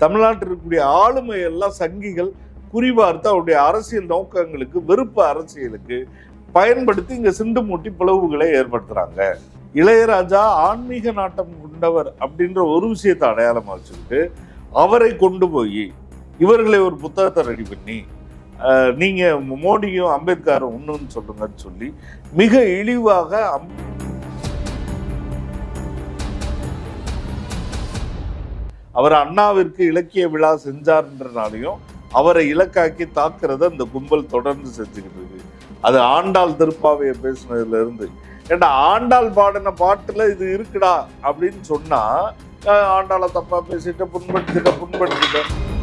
தமிழ்நாட்டில் இருக்கக்கூடிய ஆளுமை எல்லாம் சங்கிகள் குறிபார்த்து அவருடைய அரசியல் நோக்கங்களுக்கு, வெறுப்பு அரசியலுக்கு பயன்படுத்தி இங்க சிண்டு மூட்டி பிளவுகளை ஏற்படுத்துறாங்க. இளையராஜா ஆன்மீக நாட்டம் கொண்டவர் அப்படின்ற ஒரு விஷயத்தை அடையாளமா வச்சுக்கிட்டு அவரை கொண்டு போய் இவர்களை ஒரு புத்தகத்தை ரெடி பண்ணி நீங்க மோடியும் அம்பேத்கரும் ஒண்ணுன்னு சொல்லுங்கன்னு சொல்லி மிக இழிவாக அவர் அண்ணாவிற்கு இலக்கிய விழா செஞ்சார்ன்றனாலையும் அவரை இலக்காக்கி தாக்குறத இந்த கும்பல் தொடர்ந்து செஞ்சுக்கிட்டு இருக்கு. அது ஆண்டாள் திருப்பாவையை பேசுனதுல இருந்து, ஏன்னா ஆண்டாள் பாடின பாட்டுல இது இருக்குடா அப்படின்னு சொன்னா ஆண்டாளை தப்பா பேசிட்டு புண்படுத்திட்ட.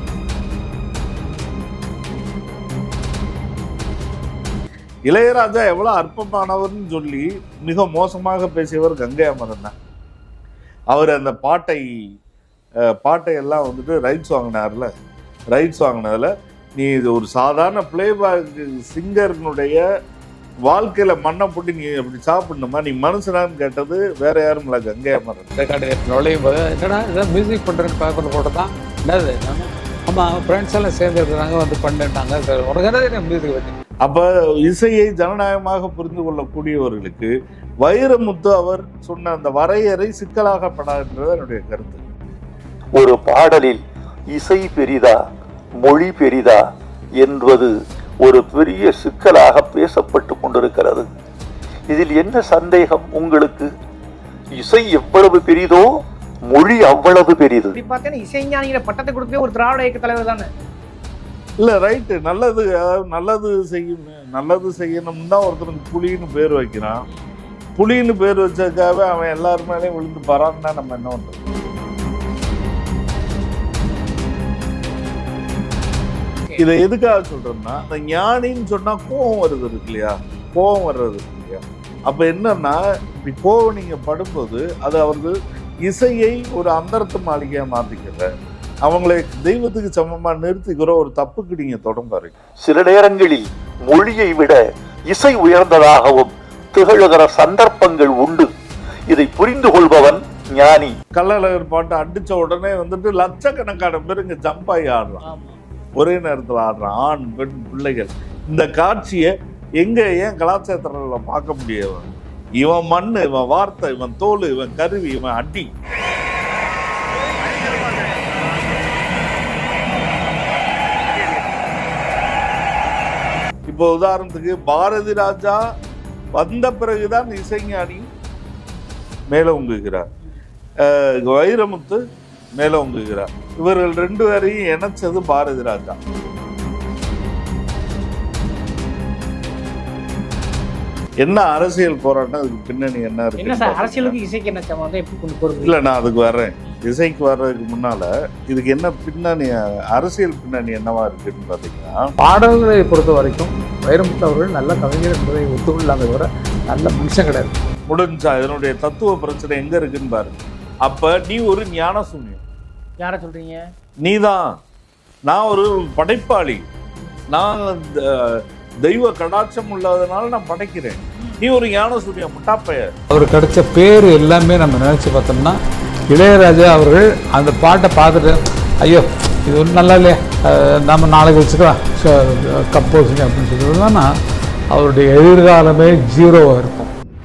இளையராஜா எவ்வளவு அற்பமானவர்னு சொல்லி மிக மோசமாக பேசியவர் கங்கை அமரன் தான். அவர் அந்த பாட்டை எல்லாம் வந்துட்டு ரைட்ஸ் வாங்கினார்ல, ரைட்ஸ் வாங்கினதுல நீ இது ஒரு சாதாரண பிளேபேக் சிங்கர்னுடைய வாழ்க்கையில மண்ணை போட்டு நீ அப்படி சாப்பிடணுமா, நீ மனுஷனான்னு கேட்டது வேற யாரும் இல்லை, கங்கை அமரன். நுழையும் போது என்னடா இதான் மியூசிக் பண்றேன்னு பேப்பர்ல போட்டதான் என்னது, ஆமா ஃப்ரெண்ட்ஸ் எல்லாம் சேர்ந்து இருக்கிறாங்க வந்து பண்ணிட்டாங்க, உனக்கு என்ன மியூசிக் பத்தி. அப்ப இசையை ஜனநாயகமாக புரிந்து கொள்ளக்கூடியவர்களுக்கு வைரமுத்து அவர் சொன்ன அந்த வரையறை சிக்கலாகப்படாதுன்றது என்னுடைய கருத்து. ஒரு பாடலில் இசை பெரிதா மொழி பெரிதா என்பது ஒரு பெரிய சிக்கலாக பேசப்பட்டு கொண்டிருக்கிறது. இதில் என்ன சந்தேகம் உங்களுக்கு? இசை எவ்வளவு பெரிதோ மொழி அவ்வளவு பெரிது. இசைஞானிகிற பட்டத்தை கொடுக்கவே ஒரு திராவிட இயக்க தலைவர் தானே. இல்ல ரைட்டு, நல்லது செய்யணும்னு தான் ஒருத்தனுக்கு புலின்னு பேர் வைக்கிறான். புலின்னு பேர் வச்சதுக்காக அவன் எல்லாருமேலையும் விழுந்து பரான்னா நம்ம என்ன பண்றது? இதை எதுக்காக சொல்றோம்னா, அந்த ஞானின்னு சொன்னா கோபம் வருது இருக்கு இல்லையா, கோபம் வர்றது இருக்கு இல்லையா. அப்ப என்னன்னா, இப்படி கோபம் நீங்க படும்போது அது அவர்கள் இசையை ஒரு அந்தரத்து மாளிகையா மாத்திக்கல, அவங்களை தெய்வத்துக்கு சமமா நிறுத்திக்கிற ஒரு தப்புக்கு நீங்க தொடம்பாரு. சில நேரங்களில் மொழியை விட இசை உயர்ந்ததாகவும் திகழ்கிற சந்தர்ப்பங்கள் உண்டு. இதை புரிந்து கொள்பவன் ஞானி. கள்ளழகர் பாட்டு அடிச்ச உடனே வந்துட்டு லட்சக்கணக்கான பேர் இங்க ஜம்ப் ஆகி ஆடுறான், ஒரே நேரத்தில் ஆடுறான், ஆண் பெண் பிள்ளைகள். இந்த காட்சியை எங்க ஏன் கலாச்சாரத்துல பார்க்க முடியாது? இவன் மண்ணு, இவன் வார்த்தை, இவன் தோல், இவன் கருவி, இவன் அடி. இப்போ உதாரணத்துக்கு பாரதி ராஜா வந்த பிறகுதான் இசைஞானி மேலோங்குகிறார், வைரமுத்து மேலோங்குகிறார். இவர்கள் ரெண்டு பேரையும் இணைச்சது பாரதி ராஜா. என்ன அரசியல் போராட்டம், அதுக்கு பின்னணி என்ன இருக்கு? அரசியலுக்கு இசைக்கு என்ன சம்பந்தம், எப்படி கொண்டு போறது? இல்ல, நான் அதுக்கு வர்றேன். இசைக்கு வர்றதுக்கு முன்னால இதுக்கு என்ன பின்னணி, அரசியல் பின்னணி என்னவா இருக்குன்னு பாத்தீங்கன்னா, பாடல்களை பொறுத்த வரைக்கும் வைரமுத்து அவர்கள் நல்ல கவிஞர் என்பதை ஒத்துக்கொள்ளாத தவிர நல்ல மனுஷன் கிடையாது. முடிஞ்சா இதனுடைய தத்துவ பிரச்சனை எங்க இருக்குன்னு பாரு. அப்ப நீ ஒரு ஞான சூன்யம். யார சொல்றீங்க? நீதான். நான் ஒரு படைப்பாளி, நான் தெய்வ கடாட்சம் உள்ளதுனால நான் படைக்கிறேன். நீ ஒரு ஞான சூன்யம், முட்டாப்பைய. அவர் கிடைச்ச பேர் எல்லாமே நம்ம நினைச்சு பார்த்தோம்னா, இளையராஜா அவர்கள் அந்த பாட்டை பார்த்துட்டு ஐயோ இது ஒன்றும் நல்லா இல்லையா, நம்ம நாளைக்கு வச்சுக்கலாம் கம்போசிங் அப்படின்னு சொல்லிட்டுனா அவருடைய எதிர்காலமே ஜீரோவாக இருக்கும்.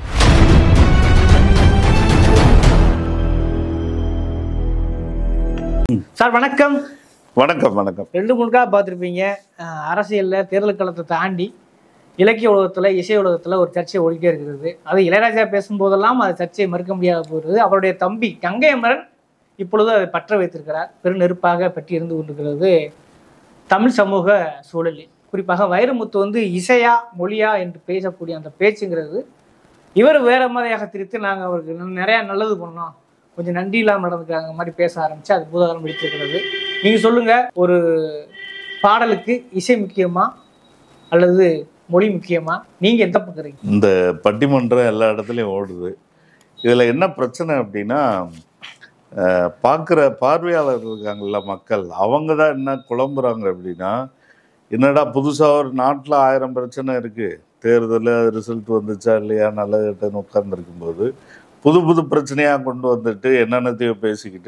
சார் வணக்கம். வணக்கம். வணக்கம். 2-3 பார்த்துருப்பீங்க. அரசியலில் தேர்தல் காலத்தை தாண்டி இலக்கிய உலகத்தில், இசை உலகத்தில் ஒரு சர்ச்சை ஓடிட்டே இருக்கிறது. அது இளையராஜா பேசும்போதெல்லாம் அது சர்ச்சையை மறுக்க முடியாத போகிறது. அவருடைய தம்பி கங்கை அமரன் இப்பொழுது அதை பற்ற வைத்திருக்கிறார். பெரு நெருப்பாக பற்றி இருந்து கொண்டிருக்கிறது தமிழ் சமூக சூழலில். குறிப்பாக வைரமுத்து இசையா மொழியா என்று பேசக்கூடிய அந்த பேச்சுங்கிறது இவர் வேற மாதிரியாக திரித்து நாங்கள் அவருக்கு நிறையா நல்லது பண்ணோம், கொஞ்சம் நன்றி இல்லாமல் நடந்துக்கிறாங்க மாதிரி பேச ஆரம்பிச்சு அது பூதகாலம் எடுத்திருக்கிறது. நீங்கள் சொல்லுங்கள், ஒரு பாடலுக்கு இசை முக்கியமா அல்லது மொழி முக்கியமா? நீங்கள் எந்த பக்குறீங்க? இந்த பட்டிமன்றம் எல்லா இடத்துலையும் ஓடுது. இதில் என்ன பிரச்சனை அப்படின்னா, பார்க்குற பார்வையாளர் இருக்காங்கல்ல மக்கள், அவங்க தான் என்ன குழம்புறாங்க அப்படின்னா, என்னடா புதுசாக ஒரு நாட்டில் 1000 பிரச்சனை இருக்குது, தேர்தல் ரிசல்ட் வந்துச்சா இல்லையா நல்ல கிட்டன்னு உட்கார்ந்துருக்கும்போது புது புது பிரச்சனையாக கொண்டு வந்துட்டு என்னென்னத்தையோ பேசிக்கிட்டு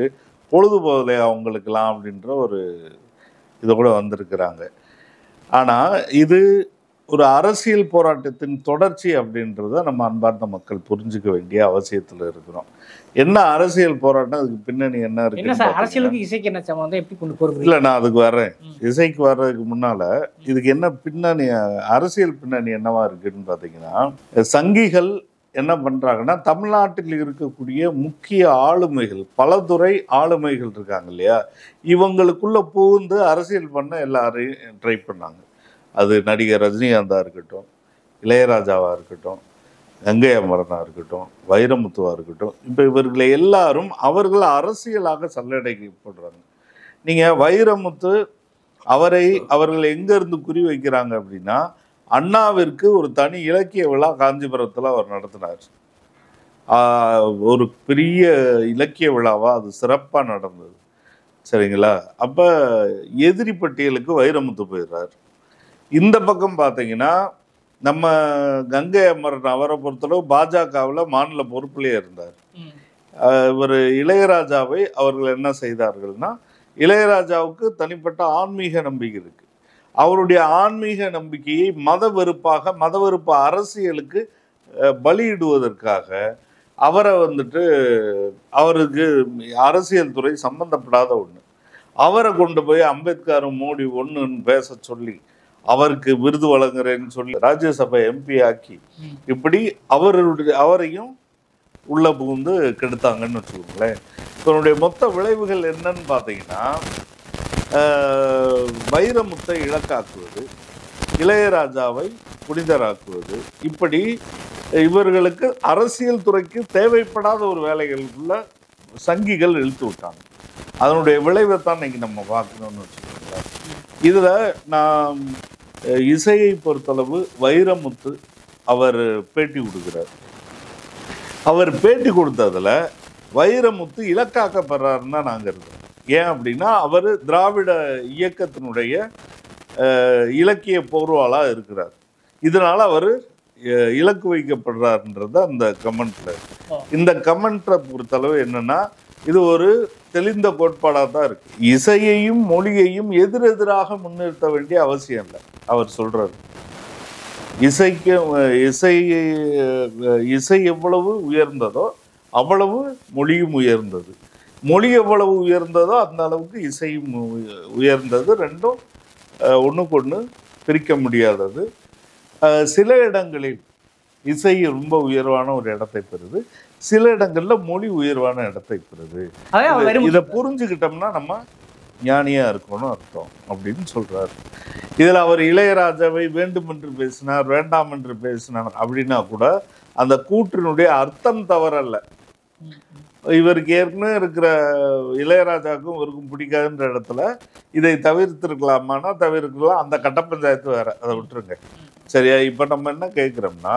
பொழுது போகலையா அவங்களுக்கெல்லாம் அப்படின்ற ஒரு இதை கூட வந்திருக்கிறாங்க. ஆனால் இது ஒரு அரசியல் போராட்டத்தின் தொடர்ச்சி அப்படின்றத நம்ம அன்பார்ந்த மக்கள் புரிஞ்சுக்க வேண்டிய அவசியத்தில் இருக்கிறோம். என்ன அரசியல் போராட்டம், அதுக்கு பின்னணி என்ன இருக்கு? அரசியலுக்கு இசைக்கு என்ன சம்பந்தம், எப்படி கொண்டு போறது? இல்லை, நான் அதுக்கு வர்றேன். இசைக்கு வர்றதுக்கு முன்னால இதுக்கு என்ன பின்னணி, அரசியல் பின்னணி என்னவா இருக்குன்னு பார்த்தீங்கன்னா, சங்கிகள் என்ன பண்றாங்கன்னா, தமிழ்நாட்டில் இருக்கக்கூடிய முக்கிய ஆளுமைகள், பலதுறை ஆளுமைகள் இருக்காங்க இல்லையா, இவங்களுக்குள்ள புகுந்து அரசியல் பண்ண எல்லாரையும் ட்ரை பண்ணாங்க. அது நடிகர் ரஜினிகாந்தா இருக்கட்டும், இளையராஜாவா இருக்கட்டும், கங்கை அமரனா இருக்கட்டும், வைரமுத்துவா இருக்கட்டும், இப்போ இவர்களை எல்லாரும் அவர்கள் அரசியலாக சல்லடைக்கப்படுறாங்க. நீங்க வைரமுத்து அவர்கள் எங்க இருந்து குறி வைக்கிறாங்க அப்படின்னா, அண்ணாவிற்கு ஒரு தனி இலக்கிய விழா காஞ்சிபுரத்தில் அவர் நடத்தினார். ஒரு பெரிய இலக்கிய விழாவா அது சிறப்பாக நடந்தது. சரிங்களா? அப்போ எதிரி பட்டியலுக்கு வைரமுத்து போயிடுறார். இந்த பக்கம் பார்த்தீங்கன்னா, நம்ம கங்கை அமரன் அவரை பொறுத்தளவு பாஜகவில் மாநில பொறுப்பிலே இருந்தார். இவர் இளையராஜாவை அவர்கள் என்ன செய்தார்கள்னா, இளையராஜாவுக்கு தனிப்பட்ட ஆன்மீக நம்பிக்கை இருக்கு. அவருடைய ஆன்மீக நம்பிக்கையை மத வெறுப்பு அரசியலுக்கு பலியிடுவதற்காக அவரை அவருக்கு அரசியல் துறை சம்பந்தப்படாத ஒன்று, அவரை கொண்டு போய் அம்பேத்கரும் மோடி ஒன்றுன்னு பேச சொல்லி அவருக்கு விருது வழங்குறேன்னு சொல்லி ராஜ்யசபா எம்பி ஆக்கி இப்படி அவரையும் உள்ள புகுந்து கெடுத்தாங்கன்னு வச்சுக்கோங்களேன். இதனுடைய மொத்த விளைவுகள் என்னன்னு பார்த்தீங்கன்னா, வைரமுத்தை இலக்காக்குவது, இளையராஜாவை புனிதராக்குவது, இப்படி இவர்களுக்கு அரசியல் துறைக்கு தேவைப்படாத ஒரு வேலைகளுக்குள்ள சங்கிகள் இழுத்து விட்டாங்க. அதனுடைய விளைவை தான் இன்னைக்கு நம்ம பார்க்கணும்னு வச்சுக்கோங்களேன். இதில் நான் இசையை பொறுத்தளவு வைரமுத்து அவர் பேட்டி கொடுக்குறார். அவர் பேட்டி கொடுத்ததில் வைரமுத்து இலக்காக்கப்படுறாருன்னு தான் நாங்கள் இருக்கோம். ஏன் அப்படின்னா, அவர் திராவிட இயக்கத்தினுடைய இலக்கிய போர்வாளாக இருக்கிறார். இதனால அவர் இலக்கு வைக்கப்படுறாருன்றது அந்த கமெண்ட்ல. இந்த கமெண்ட்டை பொறுத்தளவு என்னன்னா, இது ஒரு தெளிந்த கோட்பாடாக தான் இருக்கு. இசையையும் மொழியையும் எதிரெதிராக முன்னிறுத்த வேண்டிய அவசியம் இல்லை. அவர் சொல்றாரு, இசை எவ்வளவு உயர்ந்ததோ அவ்வளவு மொழியும் உயர்ந்தது, மொழி எவ்வளவு உயர்ந்ததோ அந்த அளவுக்கு இசையும் உயர்ந்தது. ரெண்டும் ஒன்றுக்கு ஒன்று பிரிக்க முடியாதது. சில இடங்களில் இசை ரொம்ப உயர்வான ஒரு இடத்தை பெறுது, சில இடங்கள்ல மொழி உயர்வான இடத்தை பெறுது. இதை புரிஞ்சுக்கிட்டோம்னா நம்ம ஞானியா இருக்கணும் அர்த்தம் அப்படின்னு சொல்றாரு. இதுல அவர் இளையராஜாவை வேண்டும் என்று பேசினார், வேண்டாம் என்று பேசினார் அப்படின்னா கூட அந்த கூற்றினுடைய அர்த்தம் தவறல்ல. இவருக்கு ஏற்கனவே இருக்கிற இளையராஜாவுக்கும் இவருக்கும் பிடிக்காதுன்ற இடத்துல இதை தவிர்த்திருக்கலாமான்னா தவிர்க்கலாம். அந்த கட்ட பஞ்சாயத்து வேற, அதை விட்டுருங்க. சரியா? இப்ப நம்ம என்ன கேட்கிறோம்னா,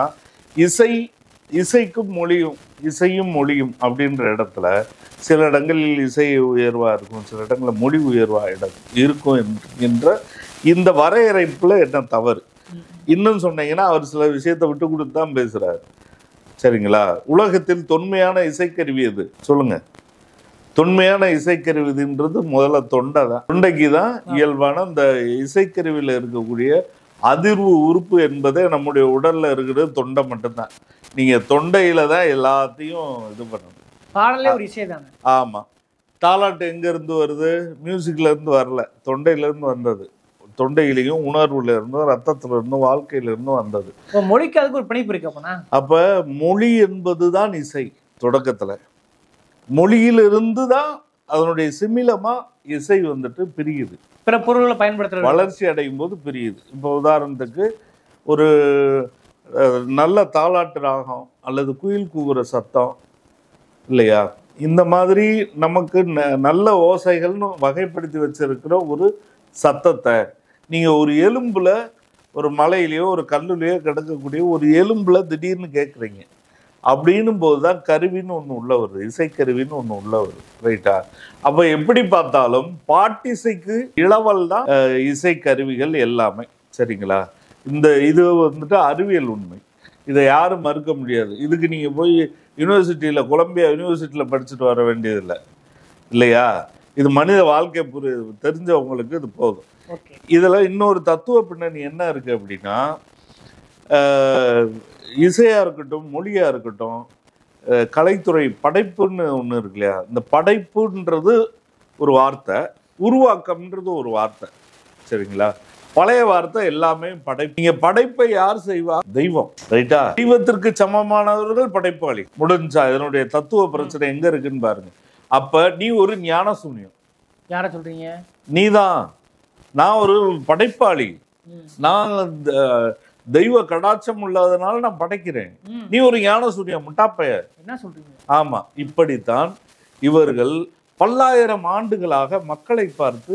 இசைக்கும் இசையும் மொழியும் அப்படின்ற இடத்துல சில இடங்களில் இசை உயர்வா இருக்கும், சில இடங்களில் மொழி உயர்வா இருக்கும் என்ற இந்த வரையறைப்புல என்ன தவறு? இன்னும் சொன்னீங்கன்னா, அவர் சில விஷயத்தை விட்டு கொடுத்து தான் பேசுறாரு. சரிங்களா? உலகத்தில் தொன்மையான இசைக்கருவி எது சொல்லுங்க? தொன்மையான இசைக்கருவின்றது முதல்ல தொண்டை தான். தொண்டைக்கு தான் இயல்பான இந்த இசைக்கருவியில் இருக்கக்கூடிய அதிர்வு உறுப்பு என்பதே நம்முடைய உடல்ல இருக்கிறது தொண்டை மட்டும்தான். நீங்க தொண்டையில தான் எல்லாத்தையும் இது பண்ணணும். பாடலே ஒரு இசை தானே. ஆமா. தாலாட்டு எங்க இருந்து வருது? மியூசிக்ல இருந்து வரல, தொண்டையில இருந்து வந்தது. தொண்டையிலையும் உணர்வுல இருந்தும் ரத்தத்துல இருந்தும் வாழ்க்கையில இருந்தும் வந்தது. மொழிக்கு அதுக்கு ஒரு பிணைப்பு இருக்கு. அப்ப மொழி என்பதுதான் இசை. தொடக்கத்துல மொழியிலிருந்து தான் அதனுடைய சிமிலமா இசை பிரியுது, பிற பொருள்களை பயன்படுத்துற வளர்ச்சி அடையும் போது பிரியுது. இப்போ உதாரணத்துக்கு ஒரு நல்ல தாலாட்டு ராகம் அல்லது குயில் கூவுற சத்தம் இல்லையா, இந்த மாதிரி நமக்கு நல்ல ஓசைகள்னு வகைப்படுத்தி வச்சிருக்கிற ஒரு சத்தத்தை நீங்க ஒரு எலும்புல, ஒரு மலையிலையோ ஒரு கல்லுலையோ கிடக்கக்கூடிய ஒரு எலும்புல திடீர்னு கேட்குறீங்க அப்படின்னும் போதுதான் கருவின்னு ஒன்று உள்ள வருது, இசைக்கருவின்னு ஒன்று உள்ள வருது. ரைட்டா? அப்ப எப்படி பார்த்தாலும் பாட்டிசைக்கு இளவல் தான் இசைக்கருவிகள் எல்லாமே. சரிங்களா? இது அறிவியல் உண்மை, இதை யாரும் மறுக்க முடியாது. இதுக்கு நீங்க போய் யூனிவர்சிட்டியில, கொலம்பியா யூனிவர்சிட்டியில படிச்சுட்டு வர வேண்டியதில்லை. இல்லையா? இது மனித வாழ்க்கை தெரிஞ்சவங்களுக்கு இது போதும். ஓகே. இதுல இன்னொரு தத்துவ பின்னணி என்ன இருக்கு அப்படின்னா, இசையா இருக்கட்டும், மொழியா இருக்கட்டும், கலைத்துறை படைப்புன்னு ஒண்ணு இருக்கு இல்லையா? இந்த படைப்புன்றது ஒரு வார்த்தை, உருவாக்கம்ன்றது ஒரு வார்த்தை. சரிங்களா? பழைய வார்த்தை எல்லாமே படைப்பு. நீங்க படைப்பை யார் செய்வா? தெய்வம். ரைட்டா? தெய்வத்திற்கு சமமானவர்கள் படைப்பாளி. முடிஞ்சா இதனுடைய தத்துவ பிரச்சனை எங்க இருக்குன்னு பாருங்க. அப்ப நீ ஒரு ஞான சூன்யம். யார சொல்றீங்க? நீதான். நான் ஒரு படைப்பாளி. நான் தெய்வ கடாட்சம் உள்ளதுனால நான் படைக்கிறேன். நீ ஒரு ஞான சூன்யம், முட்டாப்பைய. என்ன சொல்றீங்க? ஆமா. இப்படித்தான் இவர்கள் பல்லாயிரம் ஆண்டுகளாக மக்களை பார்த்து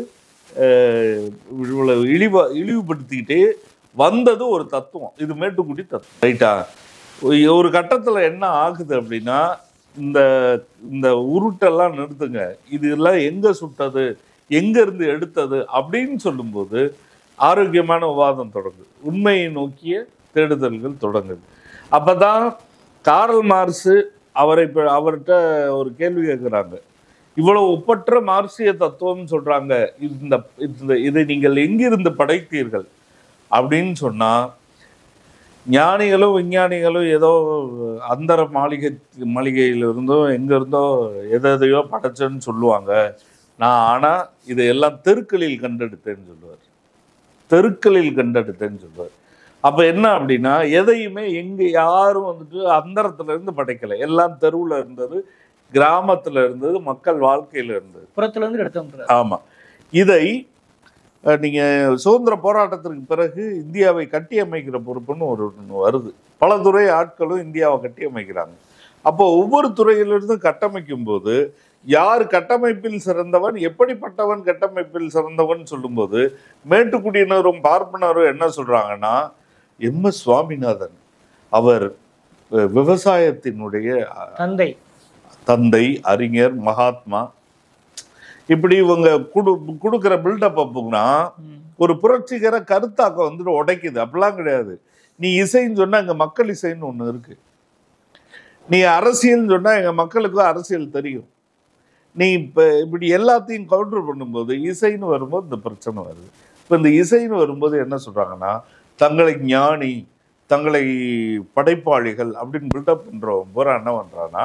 இழிவுபடுத்திக்கிட்டே வந்தது ஒரு தத்துவம். இது மேட்டுக்குடி தத்துவம். ரைட்டா? ஒரு கட்டத்துல என்ன ஆகுது அப்படின்னா, இந்த இந்த உருட்டெல்லாம் நிறுத்துங்க, இது எல்லாம் எங்க சுட்டது, எங்க இருந்து எடுத்தது அப்படின்னு சொல்லும்போது ஆரோக்கியமான விவாதம் தொடங்குது. உண்மையை நோக்கிய தேடுதல்கள் தொடங்குது. அப்பதான் கார்ல் மார்க்ஸ் அவர்கிட்ட ஒரு கேள்வி கேட்கிறாங்க. இவ்வளவு ஒப்பற்ற மார்க்சிய தத்துவம் சொல்றாங்க, இதை நீங்கள் எங்கிருந்து படைத்தீர்கள் அப்படின்னு சொன்னா, ஞானிகளும் விஞ்ஞானிகளும் ஏதோ அந்தர மாளிகையிலிருந்தோ எங்க இருந்தோ எதையோ படைச்சேன்னு சொல்லுவாங்க. நான் ஆனா இதையெல்லாம் தெருக்களில் கண்டெடுத்தேன்னு சொல்லுவார். தெருக்களில் கண்டெடுத்தேன்னு சொல்லுவார். அப்ப என்ன அப்படின்னா, எதையுமே எங்க யாரும் வந்துட்டு அந்தரத்துல இருந்து படைக்கல. எல்லாம் தெருவுல இருந்தது, கிராமத்துல இருந்தது, மக்கள் வாழ்க்கையில இருந்தது, புறத்துல இருந்து எடுத்து. ஆமா. இதை நீங்க சுதந்திர போராட்டத்திற்கு பிறகு இந்தியாவை கட்டி அமைக்கிற பொறுப்புன்னு ஒரு வருது. பல துறை ஆட்களும் இந்தியாவை கட்டி அமைக்கிறாங்க. அப்போ ஒவ்வொரு துறையிலிருந்து கட்டமைக்கும் போது யார் கட்டமைப்பில் சிறந்தவன், எப்படிப்பட்டவன் கட்டமைப்பில் சிறந்தவன் சொல்லும்போது மேட்டுக்குடியினரும் பார்ப்பனரும் என்ன சொல்றாங்கன்னா, எம்.எஸ். சுவாமிநாதன் அவர் விவசாயத்தினுடைய தந்தை, அறிஞர், மகாத்மா, இப்படி இவங்க கொடுக்குற பில்டப் அப்புனா ஒரு புரட்சிகர கருத்தாக்கம் வந்துட்டு உடைக்குது. அப்படிலாம் கிடையாது. நீ இசைன்னு சொன்னா எங்க மக்கள் இசைன்னு ஒண்ணு இருக்கு. நீ அரசியல்னு சொன்னா எங்க மக்களுக்கும் அரசியல் தெரியும். நீ இப்படி எல்லாத்தையும் கவுண்டர் பண்ணும்போது இசைன்னு வரும்போது இந்த பிரச்சனை வருது. இப்ப இந்த இசைன்னு வரும்போது என்ன சொல்றாங்கன்னா, தங்களை ஞானி, தங்களை படைப்பாளிகள் அப்படின்னு பில்டப் பண்றவன் பூரா என்ன பண்றான்னா,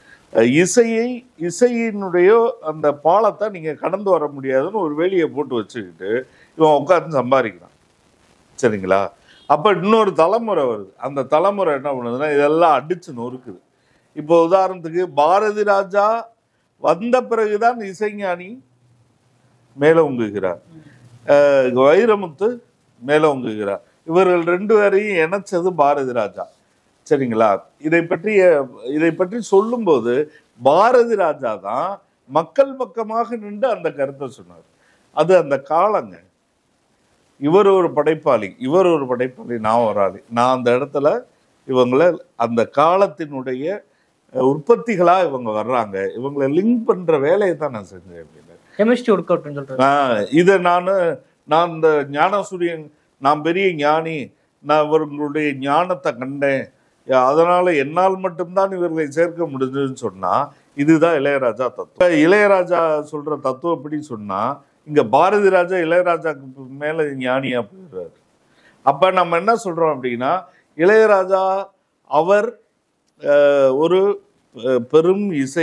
இசையினுடைய அந்த பாலத்தை நீங்க கடந்து வர முடியாதுன்னு ஒரு வேலியை போட்டு வச்சுக்கிட்டு இவன் உட்காந்து சம்பாதிக்கிறான். சரிங்களா? அப்ப இன்னொரு தலைமுறை வருது. அந்த தலைமுறை என்ன பண்ணுதுன்னா இதெல்லாம் அடிச்சு நொறுக்குது. இப்போ உதாரணத்துக்கு பாரதி ராஜா வந்த பிறகுதான் இசைஞானி மேலோங்குகிறார், வைரமுத்து மேலோங்குகிறார். இவர்கள் ரெண்டு பேரையும் இணைச்சது பாரதி ராஜா. சரிங்களா? இதை பற்றி சொல்லும்போது பாரதி ராஜா தான் மக்கள் பக்கமாக நின்று அந்த கருத்தை சொன்னார். அது அந்த காலங்க. இவர் ஒரு படைப்பாளி, நான் ஒரு ஆளு. நான் அந்த இடத்துல இவங்களை அந்த காலத்தினுடைய உற்பத்திகளா இவங்க வர்றாங்க, இவங்களை லிங்க் பண்ற வேலையை தான் நான் செஞ்சேன் அப்படின்னு. இதை நான் இந்த ஞானசூரியன், நான் பெரிய ஞானி, நான் இவர்களுடைய ஞானத்தை கண்டேன், அதனால என்னால் மட்டும்தான் இவர்களை சேர்க்க முடிஞ்சதுன்னு சொன்னா இதுதான் இளையராஜா தத்துவம். இளையராஜா சொல்ற தத்துவப்படி சொன்னா இங்க பாரதி ராஜா இளையராஜாக்கு மேல ஞானியா போயிடுறாரு. அப்ப நம்ம என்ன சொல்றோம் அப்படின்னா, இளையராஜா அவர் ஒரு பெரும் இசை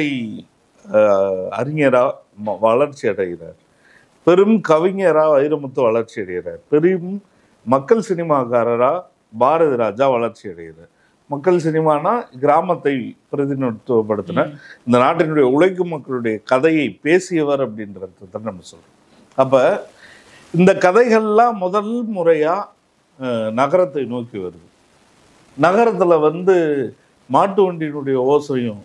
அறிஞரா வளர்ச்சி அடைகிறார், பெரும் கவிஞரா வைரமுத்து வளர்ச்சி அடைகிறார், பெரும் மக்கள் சினிமாக்காரரா பாரதி ராஜா வளர்ச்சி அடைகிறார். மக்கள் சினிமானா கிராமத்தை பிரதிநிதித்துவப்படுத்தின இந்த நாட்டினுடைய உழைக்கும் மக்களுடைய கதையை பேசியவர் அப்படின்றத நம்ம சொல்றோம். அப்ப இந்த கதைகள்லாம் முதல் முறையா நகரத்தை நோக்கி வருது. நகரத்துல மாட்டு வண்டியினுடைய ஓசையும்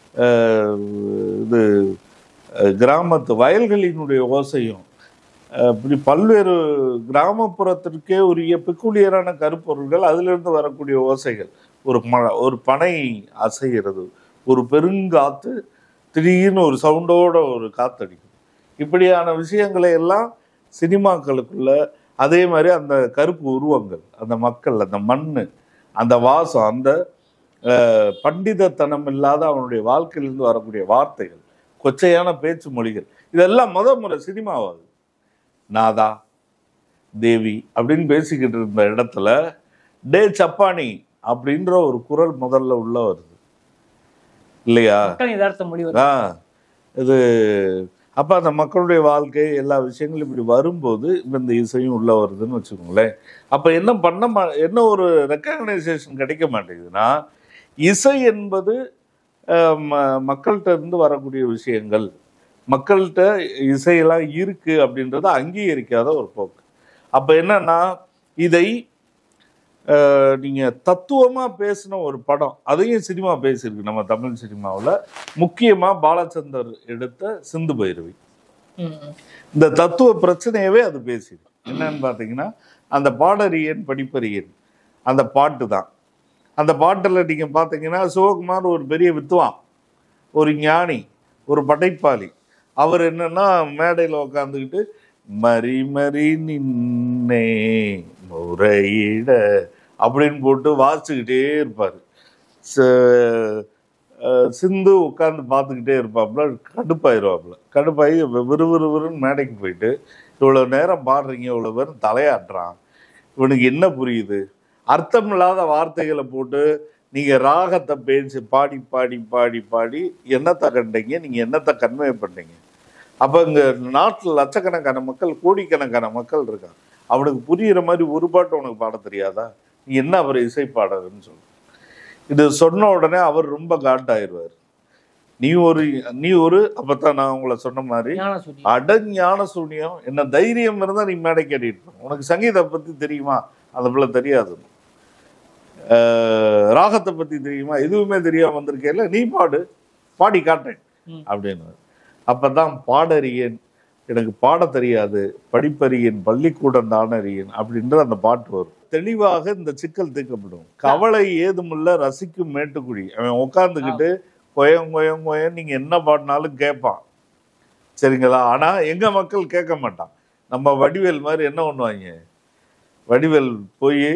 இது கிராமத்து வயல்களினுடைய ஓசையும் இப்படி பல்வேறு கிராமப்புறத்திற்கே உரிய பெக்குலியரான கருப்பொருள்கள், அதிலிருந்து வரக்கூடிய ஓசைகள், ஒரு பனை அசைகிறது, ஒரு பெருங்காத்து திடீர்னு ஒரு சவுண்டோட ஒரு காத்தடிக்கும், இப்படியான விஷயங்களை எல்லாம் சினிமாக்களுக்குள்ள, அதே மாதிரி அந்த கருப்பு உருவங்கள், அந்த மக்கள், அந்த மண்ணு, அந்த வாசம், அந்த பண்டிதத்தனம் இல்லாத அவனுடைய வாழ்க்கையிலிருந்து வரக்கூடிய வார்த்தைகள், கொச்சையான பேச்சு மொழிகள், இதெல்லாம் முறை சினிமாவாகுது. நாதா தேவி அப்படின்னு பேசிக்கிட்டு இருந்த இடத்துல டே சப்பானி அப்படின்ற ஒரு குரல் முதல்ல உள்ள வருது இல்லையா? இது அப்ப அந்த மக்களுடைய வாழ்க்கை எல்லா விஷயங்களும் இப்படி வரும்போது இந்த இசையும் உள்ள வருதுன்னு வச்சுக்கோங்களேன். அப்ப என்ன ஒரு ரெக்கக்னைசேஷன் கிடைக்க மாட்டேங்குதுன்னா, இசை என்பது மக்கள்கிட்ட இருந்து வரக்கூடிய விஷயங்கள், மக்கள்கிட்ட இசையெல்லாம் இருக்கு அப்படின்றத அங்கீகரிக்காத ஒரு போக்கு. அப்ப என்னன்னா, இதை நீங்க தத்துவமா பேசின ஒரு படம், அதையும் சினிமா பேசியிருக்கு நம்ம தமிழ் சினிமாவில். முக்கியமா பாலச்சந்தர் எடுத்த சிந்து பைரவி, இந்த தத்துவ பிரச்சனையவே அது பேசியிருக்கு. என்னன்னு பார்த்தீங்கன்னா, அந்த பாடறியன் படிப்பறியன் அந்த பாட்டு தான். அந்த பாட்டில் நீங்க பார்த்தீங்கன்னா, சிவகுமார் ஒரு பெரிய வித்துவான், ஒரு ஞானி, ஒரு படைப்பாளி. அவர் என்னன்னா மேடையில் உட்காந்துக்கிட்டு மறி மறி நின்னே முறையிட அப்படின்னு போட்டு வாசிச்சுக்கிட்டே இருப்பார். சிந்து உட்காந்து பார்த்துக்கிட்டே இருப்பாப்புல, கடுப்பாகி விறுவிறுன்னு மேடைக்கு போயிட்டு, இவ்வளோ நேரம் பாடுறீங்க, இவ்வளோ பேரும் தலையாட்டுறான், இவனுக்கு என்ன புரியுது? அர்த்தம் இல்லாத வார்த்தைகளை போட்டு நீங்கள் ராகத்தை பேசி பாடி பாடி பாடி பாடி என்னத்தை கண்டீங்க, நீங்கள் என்னத்தை கன்வே பண்ணீங்க? அப்போ இங்கே நாட்டில் லட்சக்கணக்கான மக்கள், கோடிக்கணக்கான மக்கள் இருக்காங்க. அவனுக்கு புரிகிற மாதிரி ஒரு பாட்டு உனக்கு பாட தெரியாதா? நீ என்ன அவர் இசை பாடறன்னு சொல்லு. இது சொன்ன உடனே அவர் ரொம்ப காட்டாயிருவார். நீ ஒரு அப்பத்தான் நான் உங்களை சொன்ன மாதிரி ஞான சூனியம், என்ன தைரியம் இருந்தால் நீ மேடை கேட்டிட்டு உனக்கு சங்கீதத்தை பற்றி தெரியுமா? அந்த பிள்ளை தெரியாது. ராகத்தை பற்றி தெரியுமா? எதுவுமே தெரியாம வந்திருக்கேன்ல, நீ பாடி காட்டேன் அப்படின்னு. அப்பதான் பாடறியேன், எனக்கு பாட தெரியாது, படிப்பறியேன், பள்ளிக்கூடம் தானறியேன் அப்படின்ற அந்த பாட்டு வரும். தெளிவாக இந்த சிக்கல் தீர்க்கப்படும். கவலை ஏதுமில்ல ரசிக்கும் மேட்டுக்குடி. அவன் உட்காந்துக்கிட்டு கொயம் நீங்க என்ன பாடினாலும் கேட்பான், சரிங்களா? ஆனா எங்க மக்கள் கேட்க மாட்டான். நம்ம வடிவேல் மாதிரி என்ன பண்ணுவாங்க, வடிவேல் போய்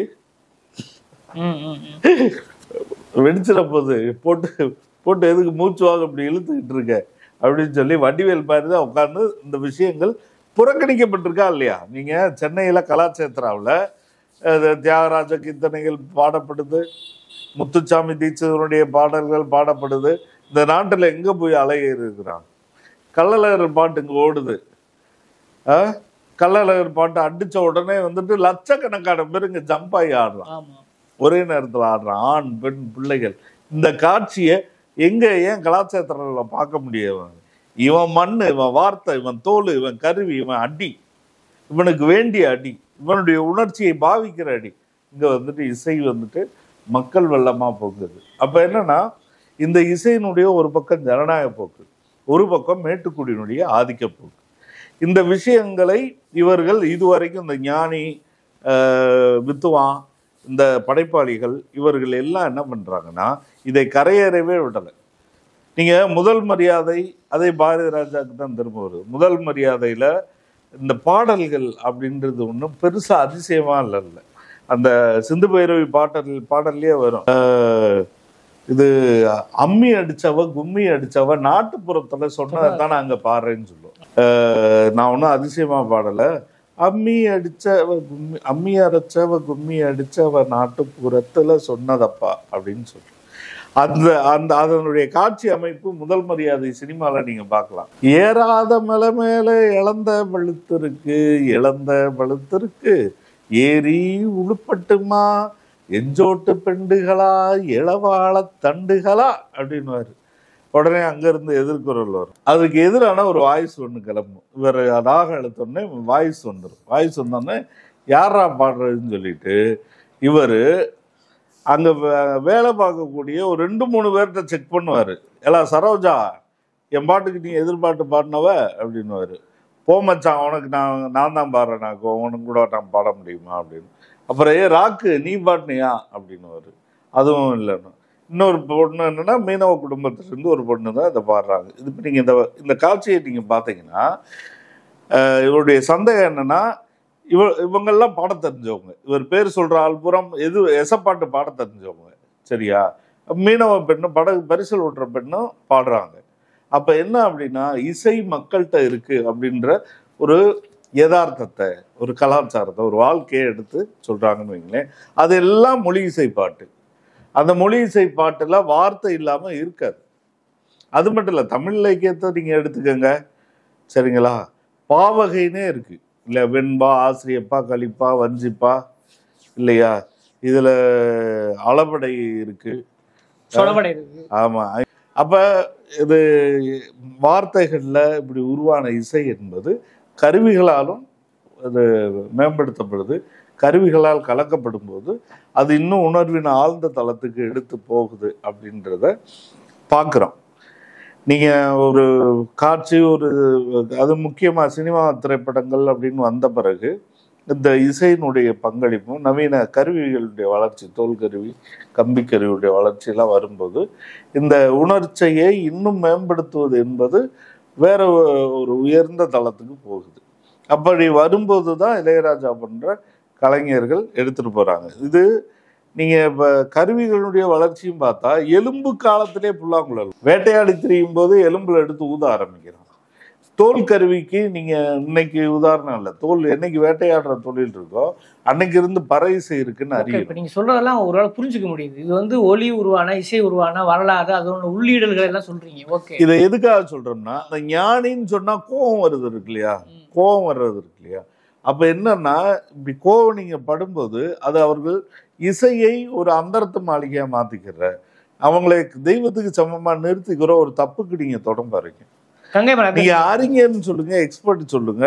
வெடிச்சிட போது போட்டு எதுக்கு மூச்சுவாக இப்படி இழுத்துக்கிட்டு இருக்க அப்படின்னு சொல்லி வடிவேல் மாதிரி தான் உட்காந்து இந்த விஷயங்கள் புறக்கணிக்கப்பட்டிருக்கா இல்லையா? நீங்க சென்னையில கலாச்சேத்திராவில் தியாகராஜ கீர்த்தனைகள் பாடப்படுது, முத்துச்சாமி தீட்சிதனுடைய பாடல்கள் பாடப்படுது. இந்த நாட்டில் எங்க போய் அலையேறி இருக்கிறான்? கள்ளழகர் பாட்டு இங்க ஓடுது. கள்ளழகர் பாட்டு அடிச்ச உடனே வந்துட்டு லட்சக்கணக்கான பேர் இங்க ஜம்ப் ஆகி ஆடுறான், ஒரே நேரத்தில் ஆடுறான், ஆண் பெண் பிள்ளைகள். இந்த காட்சியை எங்க ஏன் கலாச்சாரத்துல பார்க்க முடியாது? இவன் மண்ணு, இவன் வார்த்தை, இவன் தோல், இவன் கருவி, இவன் அடி, இவனுக்கு வேண்டிய அடி, இவனுடைய உணர்ச்சியை பாவிக்கிற அடி. இங்க வந்துட்டு இசை வந்துட்டு மக்கள் வெள்ளமா போக்குது. அப்ப என்னன்னா, இந்த இசையினுடைய ஒரு பக்கம் ஜனநாயக போக்கு, ஒரு பக்கம் மேட்டுக்குடியினுடைய ஆதிக்க போக்கு. இந்த விஷயங்களை இவர்கள் இதுவரைக்கும் இந்த ஞானி, வித்துவான், இந்த படைப்பாளிகள் இவர்கள் எல்லாம் என்ன பண்றாங்கன்னா, இதை கரையேறவே விடலை. நீங்க முதல் மரியாதை, அதே பாரதி ராஜாவுக்கு தான் திரும்ப வருது. முதல் மரியாதையில இந்த பாடல்கள் அப்படின்றது ஒன்றும் பெருசா அதிசயமா இல்லை. அந்த சிந்து பைரவி பாடல்லையே வரும், இது அம்மி அடிச்சவ கும்மி அடிச்சவ நாட்டுப்புறத்துல சொன்னதான் நான் அங்க பாடுறேன்னு சொல்லுவோம். நான் ஒன்றும் அதிசயமா பாடல, அம்மி அடிச்சவ கும்மி, அம்மி அரைச்சவ கும்மி அடிச்சவ நாட்டுப்புறத்துல சொன்னதப்பா அப்படின்னு சொல்றேன். அதனுடைய காட்சி அமைப்பு முதல் மரியாதை சினிமால நீங்க பார்க்கலாம். ஏறாத மலை மேல இழந்த பழுத்திருக்கு ஏறி உழுப்பட்டுமா எஞ்சோட்டு பெண்டுகளா இளவாழ தண்டுகளா அப்படின்னு உடனே அங்கிருந்து எதிர்குரல் வரும். அதுக்கு எதிரான ஒரு வாய்ஸ் ஒன்று கிளம்பும். இவர் ராக எழுத்தோடனே வாய்ஸ் வந்துடும். வாய்ஸ் வந்தோடனே யாரா பாடுறதுன்னு சொல்லிட்டு இவர் அங்கே வேலை பார்க்கக்கூடிய ஒரு 2-3 பேர்கிட்ட செக் பண்ணுவார். எல்லாம் சரோஜா, என் பாட்டுக்கு நீ எதிர்பார்த்து பாடினவ அப்படின்னுவார். போமச்சான், உனக்கு நான் தான் பாடுறேன், உனக்கு கூட நான் பாட முடியுமா அப்படின்னு. அப்புறம் ராக்கு நீ பாடினியா அப்படின்னுவார். அதுவும் இல்லைன்னு. இன்னொரு பொண்ணு என்னன்னா, மீனவ குடும்பத்திலிருந்து ஒரு பொண்ணு தான் இதை பாடுறாங்க. இது இப்போ நீங்கள் இந்த காட்சியை நீங்கள் பார்த்தீங்கன்னா, இவருடைய சந்தேகம் என்னன்னா, இவங்கெல்லாம் பாட தெரிஞ்சவங்க, இவர் பேர் சொல்ற ஆள்புறம் எசப்பாட்டு பாட தெரிஞ்சவங்க, சரியா? மீனவ பெண்ணும் படகு பரிசல் ஓட்டுற பெண்ணும் பாடுறாங்க. அப்ப என்ன அப்படின்னா இசை மக்கள்கிட்ட இருக்கு அப்படின்ற ஒரு யதார்த்தத்தை, ஒரு கலாச்சாரத்தை, ஒரு வாழ்க்கையை எடுத்து சொல்றாங்கன்னு வைங்களேன். அதெல்லாம் மொழி இசை பாட்டு. அந்த மொழி இசை பாட்டுல வார்த்தை இல்லாம இருக்காது. அது மட்டும் இல்ல, தமிழ் இலக்கியத்தை நீங்க எடுத்துக்கங்க, சரிங்களா? பாவகைன்னே இருக்கு இல்ல, வெண்பா, ஆசிரியப்பா, கலிப்பா, வஞ்சிப்பா, இல்லையா? இதுல அளபடை இருக்கு, சொலவடை இருக்கு. ஆமா. அப்ப இது வார்த்தைகள்ல இப்படி உருவான இசை என்பது கருவிகளாலும் அது மேம்படுத்தப்படுது. கருவிகளால் கலக்கப்படும் போது அது இன்னும் உணர்வின் ஆழ்ந்த தளத்துக்கு எடுத்து போகுது அப்படின்றத பார்க்குறோம். நீங்கள் ஒரு காட்சி, ஒரு அது முக்கியமாக சினிமா திரைப்படங்கள் அப்படின்னு வந்த பிறகு இந்த இசையினுடைய பங்களிப்பும் நவீன கருவிகளுடைய வளர்ச்சி, தோல் கருவி, கம்பி கருவியுடைய வளர்ச்சியெல்லாம் வரும்போது இந்த உணர்ச்சியை இன்னும் மேம்படுத்துவது என்பது வேற ஒரு உயர்ந்த தளத்துக்கு போகுது. அப்படி வரும்போது தான் இளையராஜா போன்ற கலைஞர்கள் எடுத்துட்டு போறாங்க. இது நீங்க இப்ப கருவிகளுடைய வளர்ச்சியும் பார்த்தா எலும்பு காலத்திலே புல்லாங்குழல் வேட்டையாடி திரியும் போது எலும்புல எடுத்து ஊத ஆரம்பிக்கிறான். தோல் கருவிக்கு நீங்க இன்னைக்கு உதாரணம் இல்லை, தோல் என்னைக்கு வேட்டையாடுற தொழில் இருக்கோ அன்னைக்கு இருந்து பறை இசை இருக்குன்னு அறியும். இப்ப நீங்க சொல்றதெல்லாம் ஒரு புரிஞ்சுக்க முடியுது. இது வந்து ஒலி உருவான, இசை உருவான வரலாறு, அதோட உள்ளீடுகள் எல்லாம் சொல்றீங்க. ஓகே, இதை எதுக்காக சொல்றோம்னா, அந்த ஞானின்னு சொன்னா கோபம் வருது இருக்கு இல்லையா, கோபம் வர்றது இருக்கு இல்லையா. அப்ப என்னன்னா, இப்படி கோபம் நீங்க படும்போது அது அவர்கள் இசையை ஒரு அந்தரத்து மாளிகையா மாத்திக்கிற, அவங்களை தெய்வத்துக்கு சமமா நிறுத்திக்கிற ஒரு தப்புக்கு நீங்க தொடர்ந்து பாருங்க. நீங்க அறிஞர்னு சொல்லுங்க, எக்ஸ்பர்ட் சொல்லுங்க,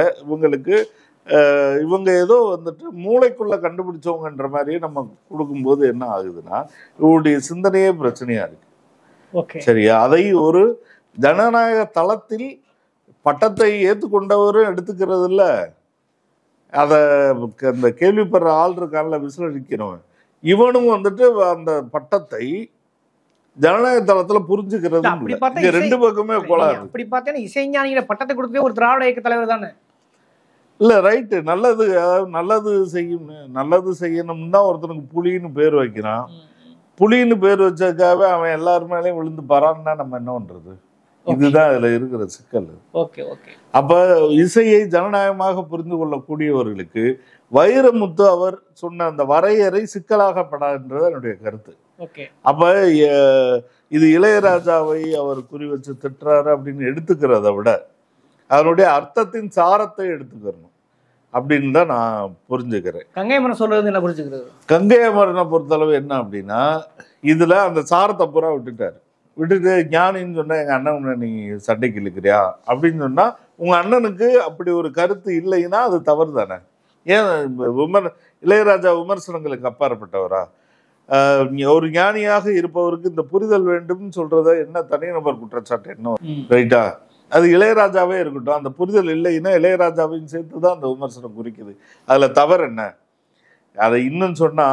இவங்க ஏதோ வந்துட்டு மூளைக்குள்ள கண்டுபிடிச்சவங்கன்ற மாதிரியே நம்ம கொடுக்கும்போது என்ன ஆகுதுன்னா, இவருடைய சிந்தனையே பிரச்சனையா இருக்கு. சரியா? அதை ஒரு ஜனநாயக தளத்தில் பட்டத்தை ஏற்றுக்கொண்டவரும் எடுத்துக்கிறது இல்ல, அத அந்த கேள்விப்படுற ஆள் இருக்கான்ல, விசிலடிக்கிறவன், இவனும் வந்துட்டு அந்த பட்டத்தை ஜனநாயக தளத்துல புரிஞ்சுக்கிறது ரெண்டு பக்கமே கோளாறு. அப்படி பார்த்தேன்னா இசைஞானிகளை பட்டத்தை கொடுத்தே ஒரு திராவிட இயக்க தலைவர் தானே. இல்ல ரைட்டு, நல்லது, அதாவது நல்லது செய்யணும்னு தான் ஒருத்தனுக்கு புலின்னு பேர் வைக்கிறான். புலின்னு பேர் வச்சதுக்காகவே அவன் எல்லாரு மேலேயும் விழுந்து பரான்னா நம்ம என்ன பண்றது? இதுதான் இதுல இருக்கிற சிக்கல். அப்ப இசையை ஜனநாயகமாக புரிந்து கொள்ளக்கூடியவர்களுக்கு வைரமுத்து அவர் சொன்ன அந்த வரையறை சிக்கலாகப்படாதுன்றது என்னுடைய கருத்து. அப்ப இது இளையராஜாவை அவர் குறி வச்சு திட்டுறாரு அப்படின்னு எடுத்துக்கிறத விட அதனுடைய அர்த்தத்தின் சாரத்தை எடுத்துக்கிறணும் அப்படின்னு தான் நான் புரிஞ்சுக்கிறேன். கங்கை அமரன் சொல்றது என்ன புரிஞ்சுக்கிறது? கங்கை அமரனை பொறுத்தளவு என்ன அப்படின்னா, இதுல அந்த சாரத்தை பூரா விட்டுட்டு ஞானின்னு சொன்னா எங்க அண்ணன் நீ சண்டைக்கு இழுக்கிறியா அப்படின்னு சொன்னா, உங்க அண்ணனுக்கு அப்படி ஒரு கருத்து இல்லைன்னா அது தவறு தானே. ஏன் இளையராஜா விமர்சனங்களுக்கு அப்பாற்பட்டவரா? ஒரு ஞானியாக இருப்பவருக்கு இந்த புரிதல் வேண்டும் சொல்றத என்ன தனிநபர் குற்றச்சாட்டு என்ன? ரைட்டா? அது இளையராஜாவே இருக்கட்டும், அந்த புரிதல் இல்லைன்னா இளையராஜாவையும் சேர்த்துதான் அந்த விமர்சனம் குறிக்குது. அதுல தவறு என்ன? அதை இன்னும் சொன்னா,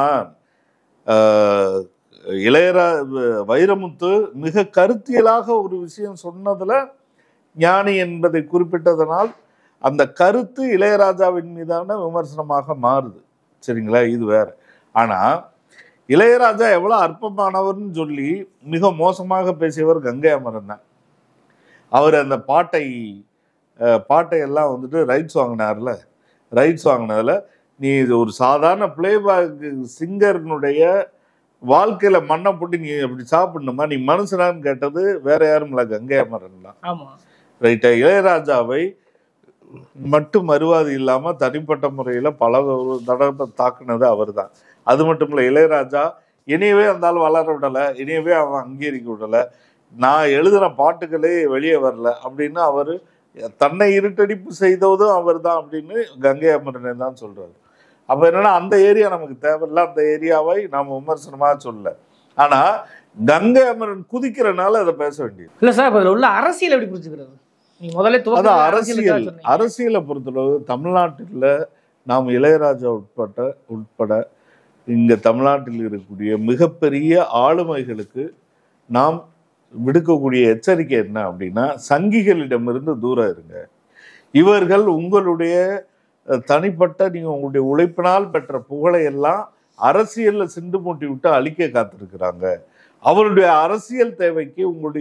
வைரமுத்து மிக கருத்தியலாக ஒரு விஷயம் சொன்னதுல ஞானி என்பதை குறிப்பிட்டதனால் அந்த கருத்து இளையராஜாவின் மீதான விமர்சனமாக மாறுது. சரிங்களா? இது வேற. ஆனா இளையராஜா எவ்வளவு அற்பமானவர்னு சொல்லி மிக மோசமாக பேசியவர் கங்கை அமரன் தான். அவர் அந்த பாட்டை எல்லாம் வந்துட்டு ரைட்ஸ் வாங்கினார்ல, ரைட்ஸ் வாங்கினதுல நீ ஒரு சாதாரண பிளேபேக் சிங்கர்னுடைய வாழ்க்கையில மண்ணை போட்டு நீ அப்படி சாப்பிடணுமா, நீ மனுஷனான்னு கேட்டது வேற யாரும் இல்ல, கங்கை அமரன் தான். ரைட்டா? இளையராஜாவை மட்டும் மறுவாதி இல்லாம தனிப்பட்ட முறையில பல தடவை தாக்குனது அவர் தான். அது மட்டும் இல்ல, இளையராஜா இனியவே இருந்தாலும் வளர விடலை, இனியவே அவன் அங்கீகரிக்க விடலை, நான் எழுதுன பாட்டுகளே வெளியே வரல அப்படின்னு அவரு தன்னை இருட்டடிப்பு செய்ததும் அவர் தான் அப்படின்னு கங்கை அமரனை தான் சொல்றாரு. அப்ப என்னன்னா, அந்த ஏரியா நமக்கு தேவையில்ல, அந்த ஏரியாவை நாம விமர்சனமா சொல்லல. ஆனா கங்கை அமரன் குதிக்கிறனால அதை பேச வேண்டியது இல்ல சார். அதுல உள்ள அரசியல் எப்படி புரிஞ்சுக்கிறது? அதான் அரசியலை பொறுத்தளவு தமிழ்நாட்டில் நாம் இளையராஜா உட்பட இங்க தமிழ்நாட்டில் இருக்கக்கூடிய மிகப்பெரிய ஆளுமைகளுக்கு நாம் விடுக்கக்கூடிய எச்சரிக்கை என்ன அப்படின்னா, சங்கிகளிடமிருந்து தூரம் இருங்க. இவர்கள் உங்களுடைய தனிப்பட்ட நீங்க உங்களுடைய உழைப்பினால் பெற்ற புகழை எல்லாம் அரசியல்ல சிண்டு மூட்டி விட்டு அழிக்க காத்திருக்கிறாங்க. அவருடைய அரசியல் தேவைக்கு உங்களுடைய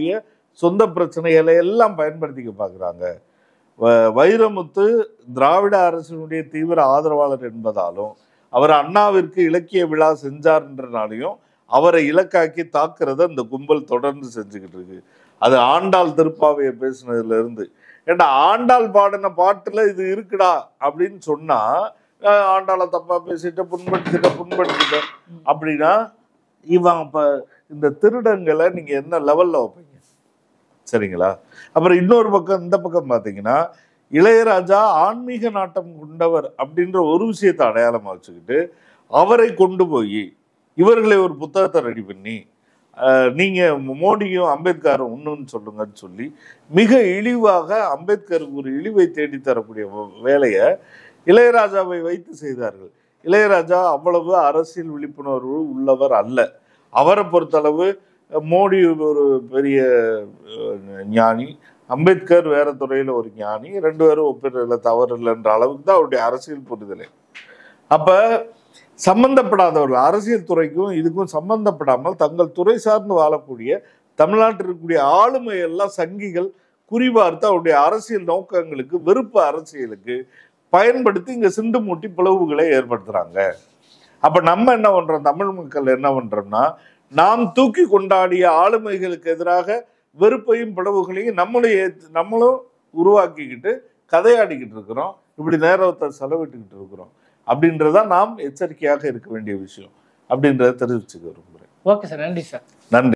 சொந்த பிரச்சனைகளை எல்லாம் பயன்படுத்திக்க பார்க்குறாங்க. வைரமுத்து திராவிட அரசினுடைய தீவிர ஆதரவாளர் என்பதாலும் அவர் அண்ணாவிற்கு இலக்கிய விழா செஞ்சார்ன்றனாலையும் அவரை இலக்காக்கி தாக்குறத இந்த கும்பல் தொடர்ந்து செஞ்சுக்கிட்டு இருக்கு. அது ஆண்டாள் திருப்பாவையை பேசுனதுல இருந்து, ஏன்னா ஆண்டாள் பாடின பாட்டுல இது இருக்குடா அப்படின்னு சொன்னா ஆண்டாளை தப்பா பேசிட்ட புண்படுத்திட்ட அப்படின்னா இவன் அப்ப இந்த திருடங்களை நீங்க என்ன லெவல்ல வைப்பீங்க? சரிங்களா? அப்புறம் இன்னொரு பக்கம், இந்த பக்கம் பாத்தீங்கன்னா இளையராஜா ஆன்மீக நாட்டம் கொண்டவர் அப்படின்ற ஒரு விஷயத்தை அடையாளமா வச்சுக்கிட்டு அவரை கொண்டு போய் இவர்களை ஒரு புத்தகத்தை ரெடி பண்ணி நீங்க மோடியும் அம்பேத்கரும் ஒண்ணுன்னு சொல்லுங்கன்னு சொல்லி மிக இழிவாக அம்பேத்கருக்கு ஒரு இழிவை தேடி தரக்கூடிய வேலையை இளையராஜாவை வைத்து செய்தார்கள். இளையராஜா அவ்வளவு அரசியல் விழிப்புணர்வு உள்ளவர் அல்ல. அவரை பொறுத்தளவு மோடி ஒரு பெரிய ஞானி, அம்பேத்கர் வேற துறையில ஒரு ஞானி, ரெண்டு பேரும் ஒப்பிடுறதுல தவறு இல்லைன்ற அளவுக்கு தான் அவருடைய அரசியல் புரிதலை. அப்ப சம்பந்தப்படாதவர்கள், அரசியல் துறைக்கும் இதுக்கும் சம்பந்தப்படாமல் தங்கள் துறை சார்ந்து வாழக்கூடிய தமிழ்நாட்டில் இருக்கக்கூடிய ஆளுமை எல்லாம் சங்கிகள் குறிபார்த்து அவருடைய அரசியல் நோக்கங்களுக்கு, வெறுப்பு அரசியலுக்கு பயன்படுத்தி இங்க சிண்டு மூட்டி பிளவுகளை ஏற்படுத்துறாங்க. அப்ப நம்ம என்ன பண்றோம், தமிழ் மக்கள் என்ன பண்றோம்னா, நாம் தூக்கி கொண்டாடிய ஆளுமைகளுக்கு எதிராக வெறுப்பையும் பிளவுகளையும் நம்மளும் உருவாக்கிக்கிட்டு கதையாடிக்கிட்டு இருக்கிறோம். இப்படி நேரத்தை செலவிட்டுக்கிட்டு இருக்கிறோம். அப்படின்றத நாம் எச்சரிக்கையாக இருக்க வேண்டிய விஷயம் அப்படின்றத தெரிவிச்சுக்க விரும்புகிறேன். ஓகே சார், நன்றி சார். நன்றி.